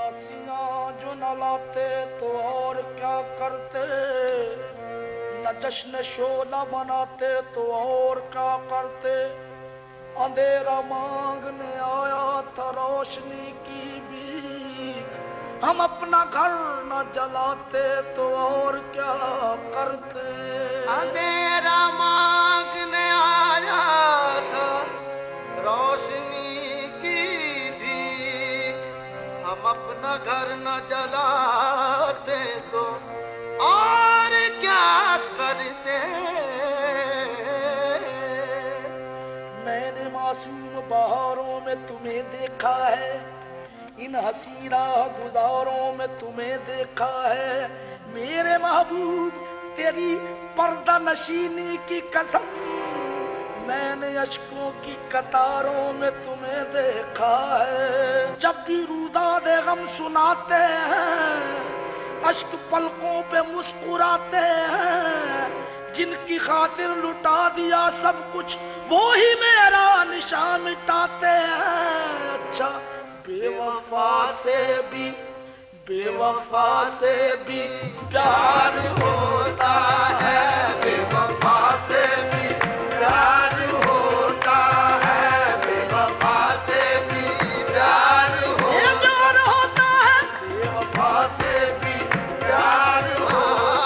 फांसियां जो न लाते तो और क्या करते, न जश्न शोला मनाते तो और क्या करते। अंधेरा मांगने आया था रोशनी की भीख, हम अपना घर न जलाते तो और क्या करते। अंधेरा मांगने आया था रोशनी की भीख, हम अपना घर न जलाते तो और क्या करते। मैंने मासूम बहारों में तुम्हें देखा है, इन हसीना गुजारों में तुम्हें देखा है। मेरे महबूब तेरी पर्दा नशीनी की कसम, मैंने अश्कों की कतारों में तुम्हें देखा है। जब भी रूदादे गम सुनाते हैं, अश्क पलकों पे मुस्कुराते हैं। जिनकी खातिर लुटा दिया सब कुछ, वो ही मेरा निशान मिटाते हैं। अच्छा बेवफा से भी प्यार होता है, बेवफा से भी प्यार होता है, बेवफा से भी प्यार होता है, बेवफा से भी प्यार होता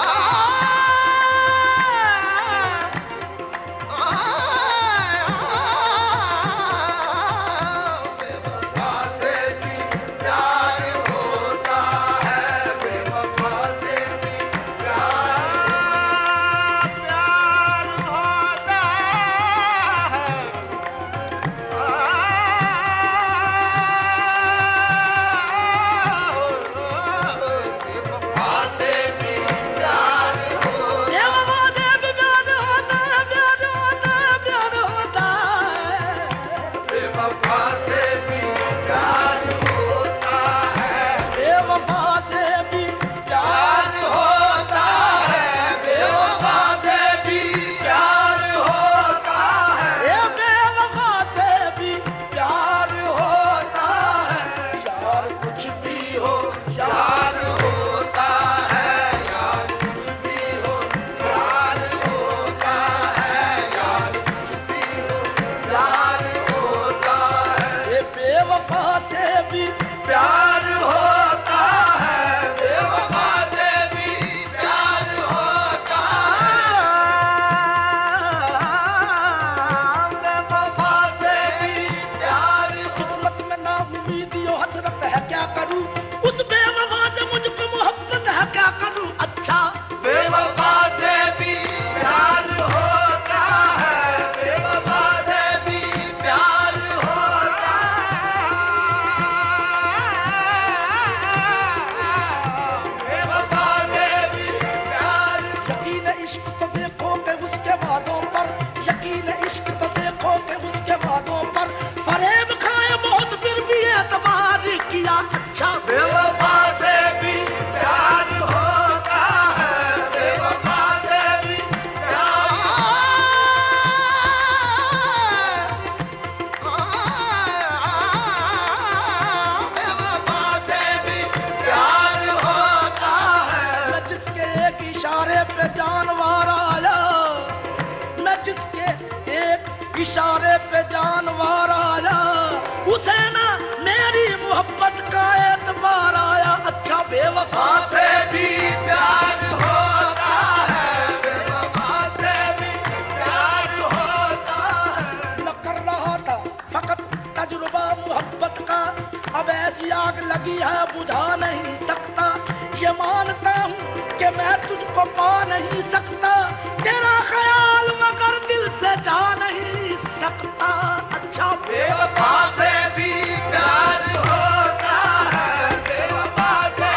इशारे पे जानवर आया, उसे ना मेरी मोहब्बत का एतबार आया। अच्छा बेवफा से भी प्यार होता है, बेवफा से भी प्यार होता है। न कर रहा था फकत तजुर्बा मोहब्बत का, अब ऐसी आग लगी है बुझा नहीं सकता। ये मानता हूँ कि मैं तुझको पा नहीं सकता, तेरा ख्याल मगर दिल से जा नहीं सकता। अच्छा बेवफा से भी प्यार होता है, बेवफा से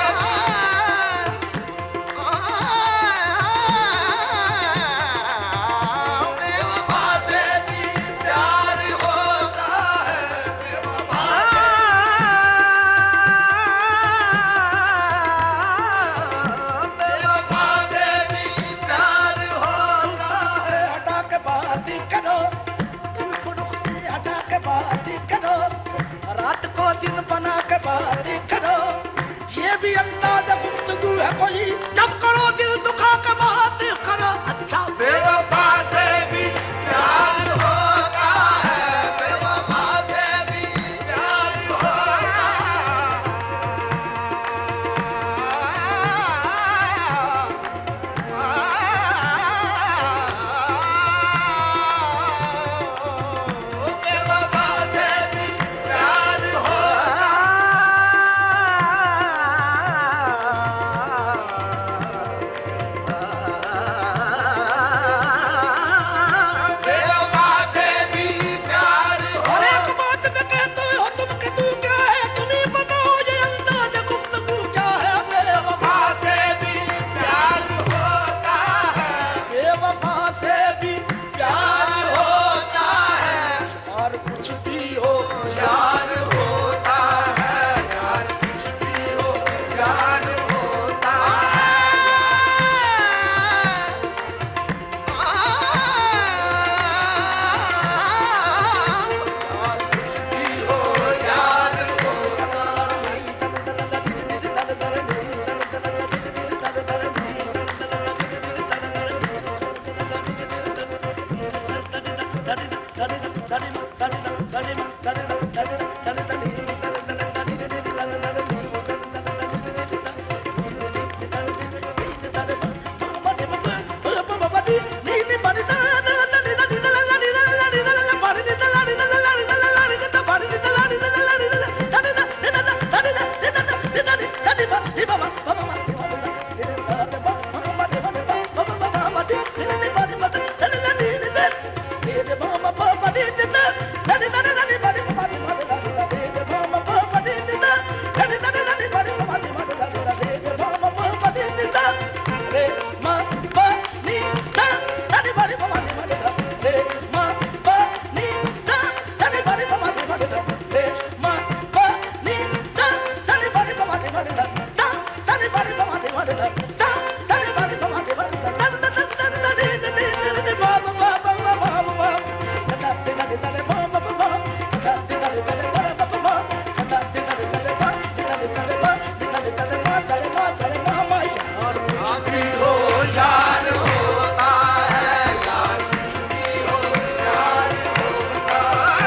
बेवफा से भी प्यार होता है, बेवफा से भी प्यार होता है। हटा के बात करो, हटा के बात करो, रात को दिन बना के बात करो। ये भी अंदाज गुफ्तगू है कोई, जब करो दिल दुखा के बात करो अच्छा बेवफा से भी प्यार होता है, बेवफा से भी प्यार होता है, बेवफा से भी प्यार होता बेवफा से भी प्यार और एक बात मैं कहते हो तुम कि तू क्या है, तुम्हें बताओ ये अंदाज गुफ्तगू क्या है। बेवफा से भी प्यार होता है, बेवफा से भी प्यार प्यार हो होता है, और कुछ भी हो प्यार होता है, यार कुछ भी हो प्यार होता है, यार कुछ भी हो यार होता आती हो यार होता है, यार कुछ भी हो यार होता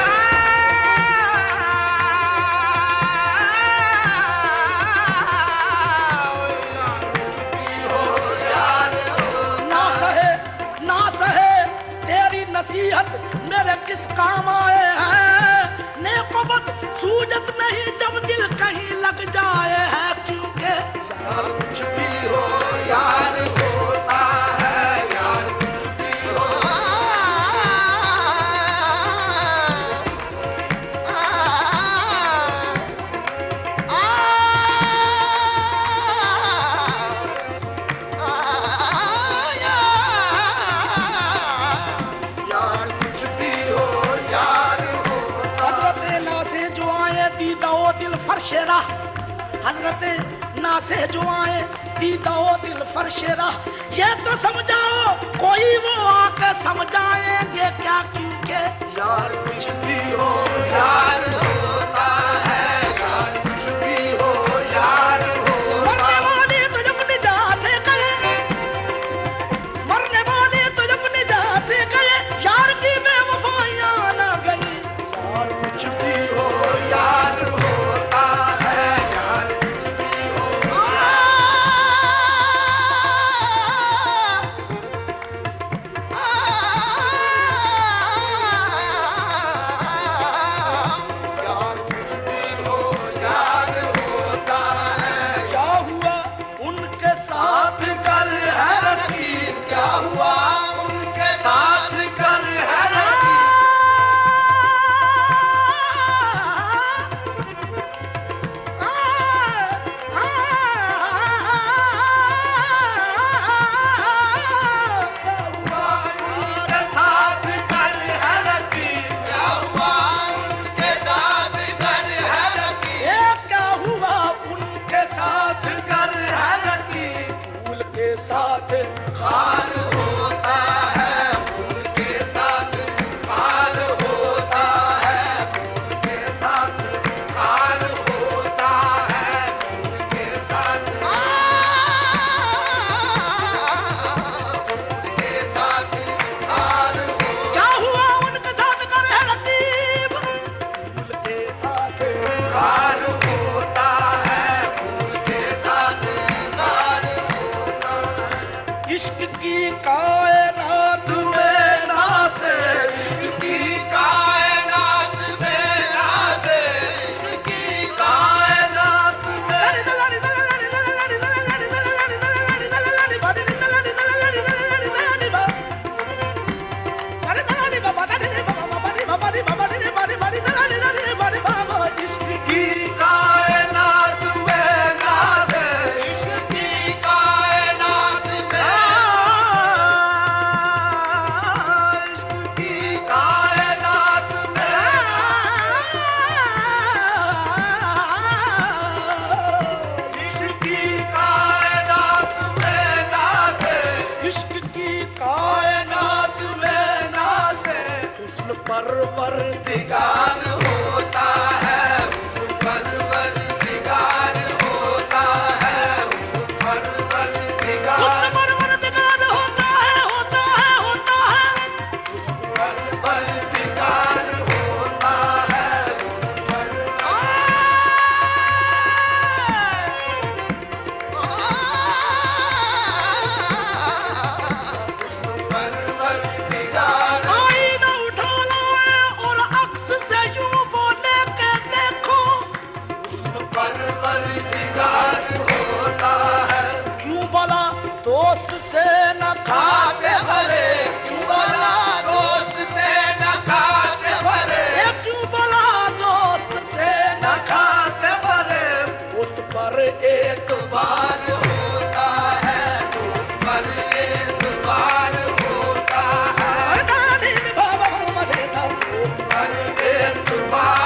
है, यार कुछ भी हो यार ना सहे ना सहे तेरी नसीहत मेरे किस काम आए हैं, नेकोबत सूजत नहीं जब दिल कहीं लग जाए है, क्योंकि यार कुछ भी हो यार होता है, यार कुछ भी हो यार कुछ भी हो यार होता हजरत ना से जो आए दीदा ओ दिल फरशेरा, हजरत ना से जो आए दीदा ओ दिल फरशेरा, ये तो समझाओ कोई वो आके समझाएंगे क्या, क्योंकि यार कुछ भी हो यार होता है, यार कुछ भी हो यार होता मरने वाले तो जब निजात से गए, मरने वाले तो जब निजात से गए, यार की बेवफाइयां ना गई, यार कुछ भी हो यार होता है, यार कुछ भी हो यार कुछ भी हो यार होता है, क्या हुआ उनके साथ साथ कर है रकीब, क्या हुआ उनके साथ कर है रकीब, परवरदिगार होता है, उस परवरदिगार होता है, उस परवरदिगार उस परवरदिगार होता है, होता है, होता है। उस परवरदिगार होता है, उस परवरदिगार आईना उठा लाए और अक्स से यूं बोले के देखो, उस परवरदिगार होता है। क्यों बोला दोस्त से न खाते भरे क्यों बोला दोस्त से न खाते भरे, ये क्यों बोला दोस्त से न खाते भरे उस पर एतबार होता है, उस पर एतबार होता है, दानी बाबा मरे था पर एतबार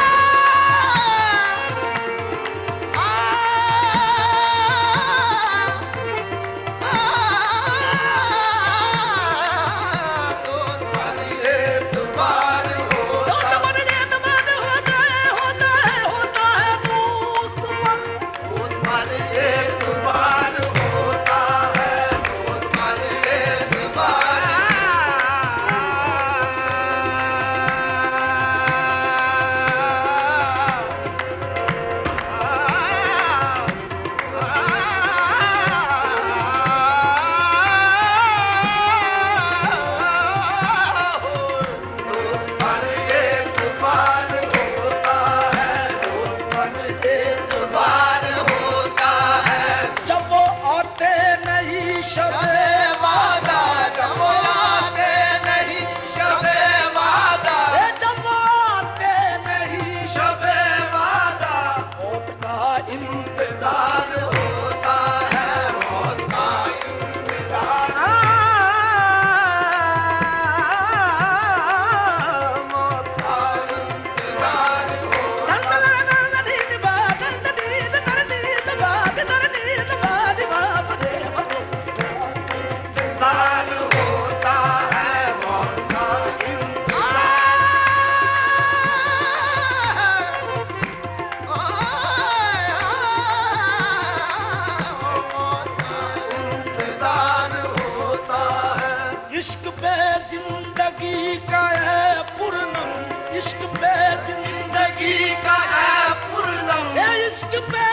पर एतबार होता है, होता है, होता है, होता है दोस्त पर उस पर एतबार होता है, उस पर एतबार पर एतबार होता है, पर एतबार होता है। जब वो आते नहीं शबे वादा जब आते नहीं शबे वादा, जब वो आते नहीं शबे वादा मौत का इंतजार होता है, मौत का इंतजार मौत का इंतजार होता इंतजार होता है, मौत का इंतजार होता है। इश्क पे जिंदगी का है पूर्णम, इश्क पे जिंदगी जिंदगी का है पूर्णम, इश्क पे